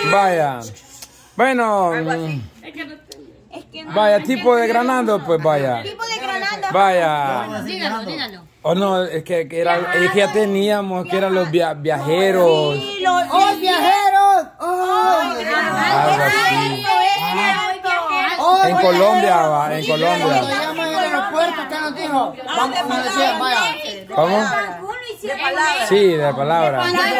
Vaya. Bueno. Vaya, tipo de Granando, pues vaya. Tipo de Granando. Vaya. Dígalo. O no, es que ya teníamos, que eran los viajeros. Sí, ¡oh, viajeros! Algo así. En Colombia, va, en Colombia. Cuando llegamos al aeropuerto, ¿qué nos dijo? Vamos, nos decían, vaya. ¿Cómo? Sí, de palabra.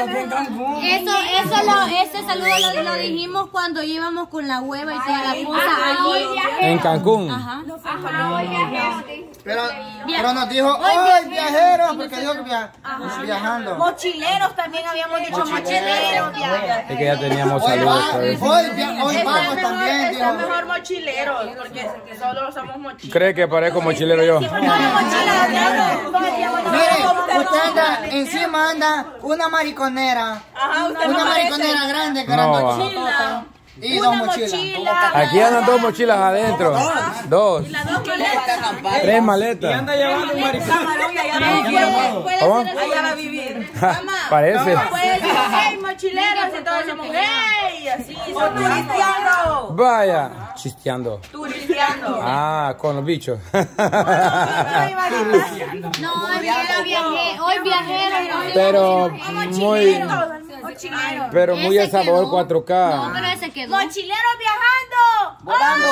Ese saludo lo dijimos cuando íbamos con la hueva y toda la cosa allí. En Cancún. Ajá. Pero nos dijo, hoy viajeros, porque dijo que viajando. Mochileros también habíamos dicho, mochileros. Es que ya teníamos saludos. Hoy vamos también, dijo. Es mejor mochileros, porque solo somos mochileros. ¿Cree que parezco mochilero yo? Mire, usted anda, encima anda una mariconera. Una mariconera grande, No, y dos mochilas. aquí andan 2 mochilas adentro. 2. 3 maletas. Y anda llevando un maricón. ¿Cómo? Allá va a vivir. Parece. Puede decir, hey, mochileros, y todos decimos, hey, así. O turisteando. Vaya, chisteando. Turisteando. Ah, con los bichos. No, hoy viajero. Pero muy, pero muy el sabor 4K. No, pero ese quedó. Mochileros viajando. Volando.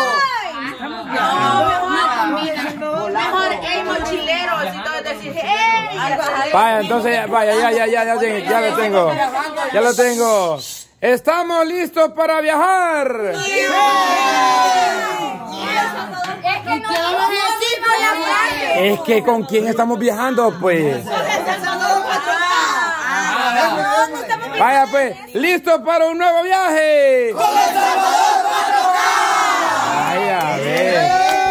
Mejor, hey, mochileros, y todos decir, hey. Vaya, entonces, vaya, ya lo tengo. Ya lo tengo. ¿Estamos listos para viajar? Es que ¿con quién estamos viajando, pues? Vaya, pues, ¿listos para un nuevo viaje? Ay, a ver.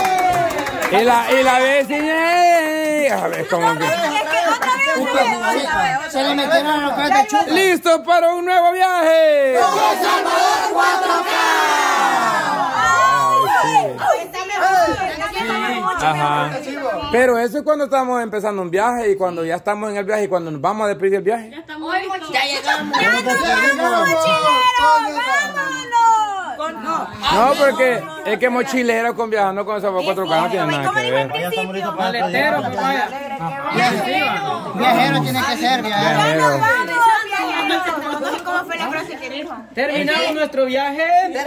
Y la vecina. A ver, ¿cómo que? Se le metieron los de chupa. ¿Listos para un nuevo viaje? Ajá. Pero eso es cuando estamos empezando un viaje y cuando ya estamos en el viaje y cuando nos vamos a despedir del viaje. Ya llegamos. No, porque es que mochilero con viajando con sabor 4K no tiene nada que ver. Maletero, pues vaya. Viajero tiene que ser, viajero. ¿Cómo fue la frase que dijo? Terminamos nuestro viaje.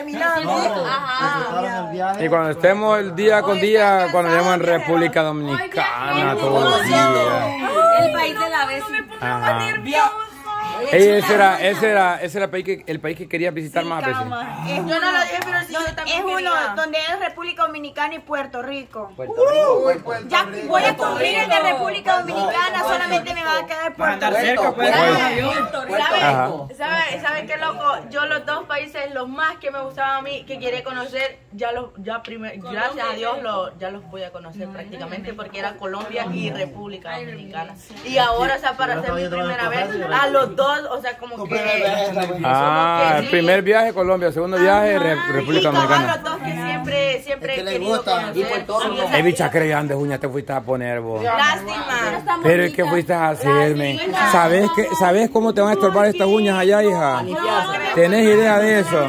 Y cuando estemos el día con día, cuando lleguemos en República Dominicana, todos los días. El país de la vez. Ajá. Ese era el país que quería visitar más veces. Yo no lo dije, pero sí, yo también Es uno quería. donde es República Dominicana y Puerto Rico. Ya Voy a cumplir el de República Dominicana, solamente me va a quedar Para Puerto estar cerca, pues. Ajá. ¿Saben qué loco? Yo los dos países, los más que me gustaban a mí, que quería conocer, gracias a Dios ya los voy a conocer prácticamente, porque era Colombia y República Dominicana. Y ahora, o sea, para hacer mi primera vez, a los dos, o sea, como que... El primer viaje Colombia, segundo viaje República y cabal, Dominicana. los dos que siempre he querido conocer. Ey, bicha, qué grande uña te fuiste a poner vos. Lástima. Pero es que fuiste a hacerme. ¿Sabes cómo te van a estorbar estas uñas allá, hija? ¿Tenés idea de eso?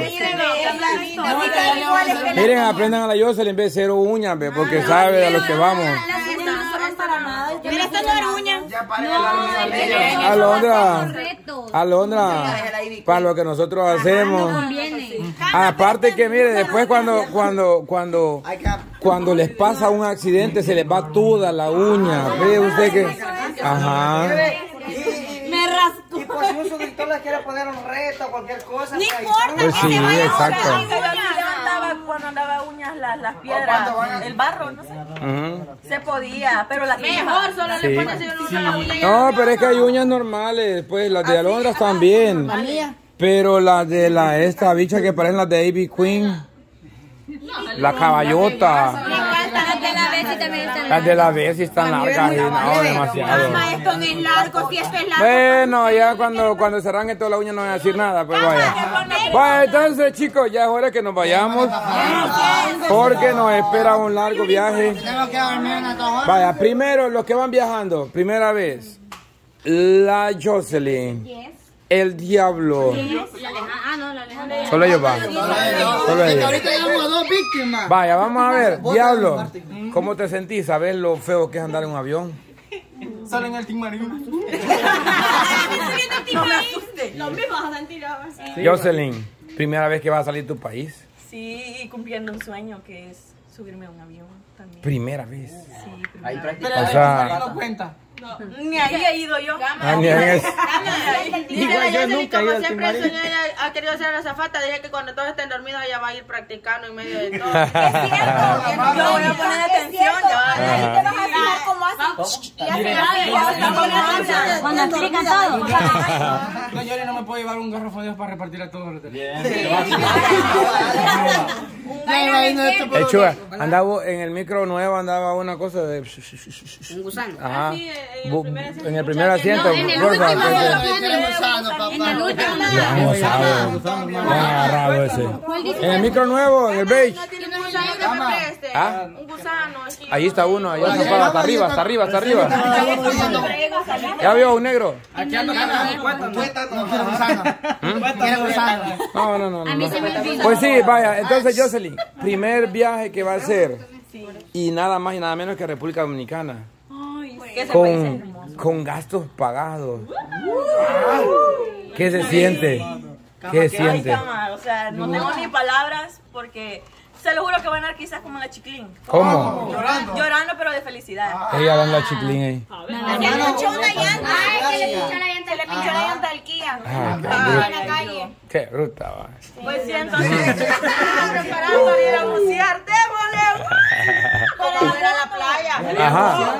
Miren, aprendan a la Jocelyn, ve, 0 uñas, ve, porque sabe a lo que vamos. Mira, esta no era uña. Alondra, para lo que nosotros hacemos. Aparte que mire, después cuando les pasa un accidente se les va toda la uña. Ve usted que... Ajá. Me rasco. Y por si un suscriptor le quiere poner un reto o cualquier cosa. No importa. Pues sí, exacto. Cuando andaba uñas las piedras, el barro, no sé. Se podía, pero las mejor solo Sí. le pones las uñas. No, pero es que hay uñas normales, pues las de Alondras también. Pero las de esta bicha que parecen las de Ivy Queen, la caballota. Las de la Bessie están largas y no, demasiado. Mamá, esto no es largo, si esto es largo. Bueno, ya cuando se arranque toda la uña no voy a decir nada, pues vaya. Vaya, entonces chicos, ya es hora que nos vayamos, porque nos espera un largo viaje. Tengo que dormir unas 2 horas. Vaya, primero los que van viajando, primera vez, la Jocelyn. El diablo. No, la Alejandra. Solo ellos van. Solo ellos. Ahorita llevamos a 2 víctimas. Vaya, vamos a ver. Diablo, ¿cómo te sentís? ¿Sabes lo feo que es andar en un avión? Solo en el Team Marín. No me asustes. Lo mismo vas a sentir ahora. Jocelyn, ¿primera vez que vas a salir de tu país? Sí, y cumpliendo un sueño que es subirme a un avión también. Primera vez. Sí, Ahí Pero O sea- no cuenta. ni ahí he ido yo. Ni en eso. Dice la yo Jocelyn, nunca he como ido al siempre Team soñó, ella ha querido ser azafata. Dije que cuando todos estén dormidos ella va a ir practicando en medio de todo. Es cierto. Yo voy a poner atención. Ahí te vas a fijar cómo hacen. Y hacen así. Cuando explican todo. No, yo no me puedo llevar un garrafón de Dios para repartir a todos los demás. Chuga, andaba en el micro nuevo, andaba una cosa de... Un gusano. Ajá. Sí, En el primer asiento, En el porfa. último porque- En el último. Ya, sabe. Ya han agarrado ese. En el micro nuevo, en el beige. No tiene un gusano que me preste. ¿Ah? Un gusano. Aquí. Ahí está uno, allá hasta arriba, hasta arriba, hasta arriba. ¿Ya vio un negro? Aquí ando con No, no, no. A mí no. se me olvidó. Pues sí, vaya. Entonces, Jocelyn, primer viaje que va a hacer. Y nada más y nada menos que República Dominicana. Que ese país es hermoso. Con gastos pagados. ¿Qué se siente? ¿Qué se Ay, siente? cama, o sea, no tengo ni palabras porque se lo juro que van a dar quizás como la Chiclín. ¿Cómo? Llorando pero de felicidad. Ella dando la chiclín ahí. Se le pinchó una llanta. Ay, que le pinchó la llanta. Se le pinchó la llanta al Kia. Ah, qué En bruta. la calle. Qué bruta, va. Pues sí, entonces preparando para ir a bucear, démosle. Para ir a la playa. Ajá.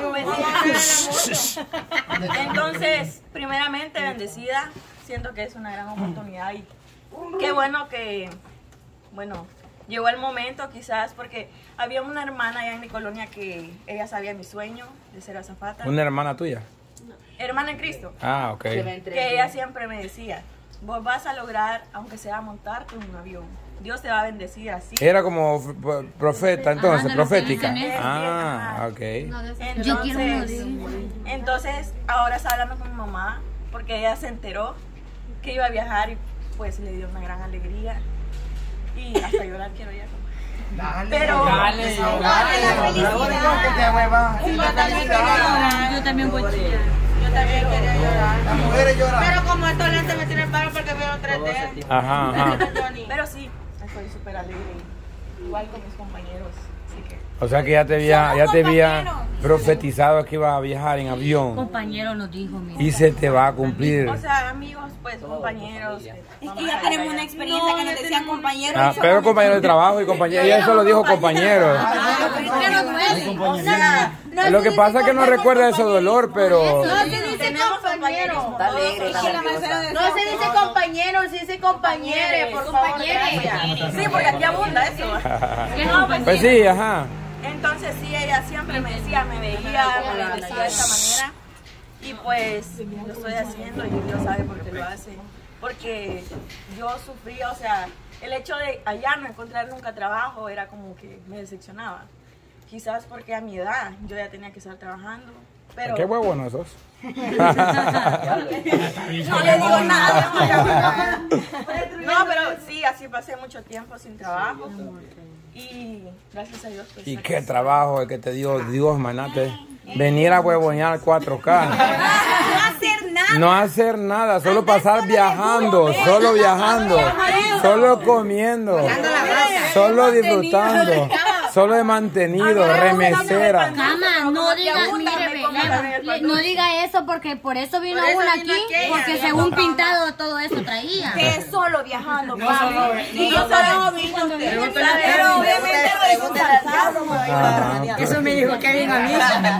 Entonces, primeramente bendecida, siento que es una gran oportunidad y qué bueno que, bueno, llegó el momento quizás porque había una hermana allá en mi colonia que ella sabía mi sueño de ser azafata. ¿Una hermana tuya? Hermana en Cristo, Ah, ok. que ella siempre me decía, vos vas a lograr, aunque sea montarte en un avión, Dios te va a bendecir así. Era como profeta, entonces, de lo que profética. dicen eso. Ah, ok. Yo quiero uno de Entonces, ahora está hablando con mi mamá porque ella se enteró que iba a viajar y pues le dio una gran alegría. Y hasta llorar quiero ya. Pero Yo también voy a chillar. yo también quería llorar. Las mujeres lloran. Pero como estos lentes me tienen paro porque veo 3D. Ajá, ajá. Pero sí, estoy súper alegre. Igual con mis compañeros. Así que O sea que ya te había profetizado que iba a viajar en avión. Compañero nos dijo, mira. Y se te va a cumplir. o sea, amigos, pues compañeros. Es que ya tenemos una experiencia que nos decían compañeros. Ah, pero compañero de trabajo y compañero. Y eso lo dijo compañero. O sea, Lo que pasa es que no recuerda ese dolor, pero... No se dice tenemos compañero. compañeros. No se dice compañero, se dice compañere, por favor. Compañeros. Sí, porque aquí abunda eso. No, Pues sí, ajá. Entonces sí, ella siempre me decía, me veía, me bendecía de esta manera. Y pues lo estoy haciendo y Dios sabe por qué lo hace. Porque yo sufría, o sea, el hecho de allá no encontrar nunca trabajo era como que me decepcionaba. Quizás porque a mi edad yo ya tenía que estar trabajando. Pero Qué huevo no sos. no le digo nada. No, pero sí, así pasé mucho tiempo sin trabajo. Y gracias a Dios. Pues, ¿Y aquí qué estoy. trabajo el que te dio Dios, manate? Venir a huevonear 4K. No hacer nada. No hacer nada, solo pasar viajando, solo viajando, solo comiendo, solo disfrutando, solo de mantenido, remesera. Cama, no diga, mire, ve, no diga eso porque por eso vino Por eso una vino aquí, aquella, porque ya según pintado todo eso traía. Que es solo viajando, No papi. solo Y yo solo visto pero obviamente Eso me dijo Kevin a mí.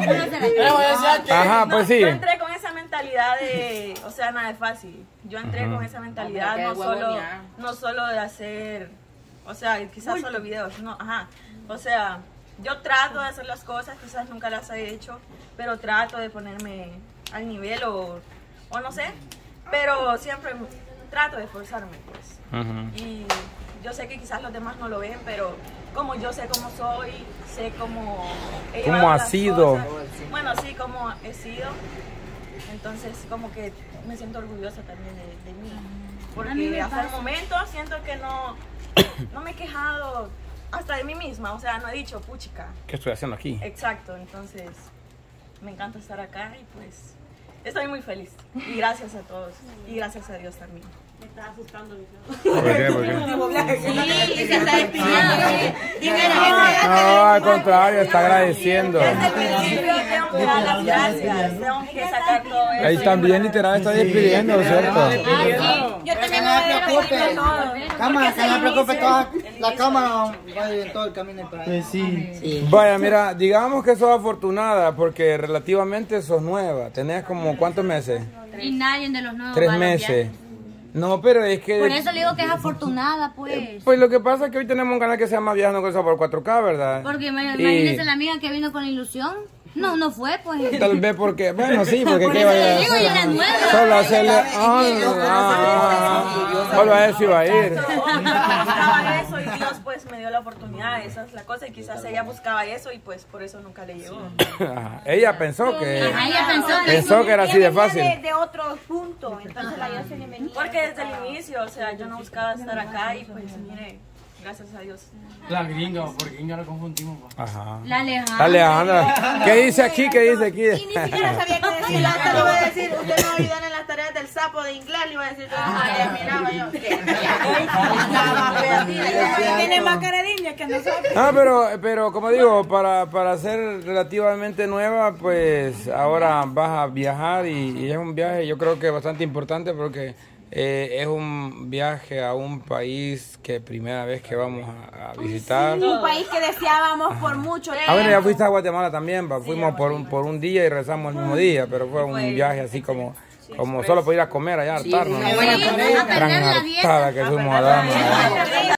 Ajá, pues sí. Yo entré con esa mentalidad de, o sea, nada es fácil. Yo entré con esa mentalidad no solo de hacer, o sea, quizás solo videos, no, ajá. O sea, yo trato de hacer las cosas, quizás nunca las he hecho, pero trato de ponerme al nivel o no sé, pero siempre trato de esforzarme, pues. Y yo sé que quizás los demás no lo ven, pero como yo sé cómo soy, sé cómo he ¿Cómo llevado has las sido? cosas. Bueno, sí, como he sido. Entonces, como que me siento orgullosa también de mí. Porque hasta el momento siento que no me he quejado hasta de mí misma. O sea, no he dicho, puchica. ¿Qué estoy haciendo aquí? Exacto, entonces me encanta estar acá y pues estoy muy feliz. Y gracias a todos. Y gracias a Dios también. Me está asustando. ¿Por qué? ¿Por qué? Sí, se está despidiendo. No, al contrario, está agradeciendo. Desde el principio tengo que dar las gracias. Tengo que sacar todo eso. Ahí también literal está despidiendo, ¿cierto? Yo también me voy a preocupe. Cámara, que no me preocupe, toda la cámara va en todo el camino para ahí. Sí. Vaya, mira, digamos que sos afortunada porque relativamente sos nueva. ¿Tenés como cuántos meses? Y nadie de los nuevos 3 va a meses. limpiar. No, pero es que... Por eso le digo que es afortunada, pues. Pues lo que pasa es que hoy tenemos un canal que se llama Viajando con Sabor 4K, ¿verdad? Porque imagínese la amiga que vino con la ilusión. No fue, pues. Tal vez porque... Bueno, sí, porque Por ¿qué eso vaya le a digo, hacer? yo era nueva. Solo hacerle... Solo a eso iba a ir. Buscaba eso y Dios pues me dio la oportunidad, esa es la cosa, y quizás ella buscaba eso y pues por eso nunca le llegó. Ajá. Ella pensó que... Ajá, ella Pensó que era así de fácil. De otro punto, entonces la Dios se le venía. Porque desde el inicio, o sea, yo no buscaba estar acá y pues mire, gracias a Dios. La gringa, por gringa lo confundimos. Pa. Ajá. La Alejandra. Dale, Alejandra. ¿Qué dice aquí? ¿Qué dice aquí? Y ni siquiera sabía qué decir. Hasta le iba a decir, usted me va a ayudar en las tareas del sapo de inglés. Le iba a decir, miraba yo. Tiene más cara de india que nosotros. Ah, pero como digo, para ser relativamente nueva, pues ahora vas a viajar y es un viaje yo creo que bastante importante porque es un viaje a un país que primera vez que vamos a visitar. Un país que deseábamos por mucho tiempo. Ah, bueno, ya fuiste a Guatemala también, pa. Fuimos por un día y regresamos el mismo día, pero fue un viaje así como solo por ir a comer allá, hartarnos. Sí, a perder la dieta. Tan hartada que fuimos a darnos.